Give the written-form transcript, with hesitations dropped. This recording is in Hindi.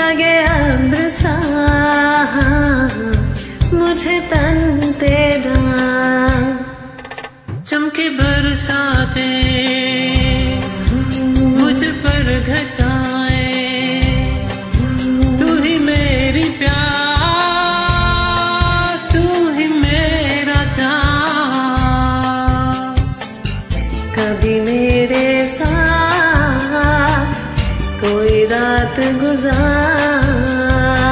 लगे अब्र सा मुझे तन तेरा, चमके बरसाते मुझ पर घटाए, तू ही मेरी प्यार, तू ही मेरा जान। कभी मेरे साथ कोई रात गुजार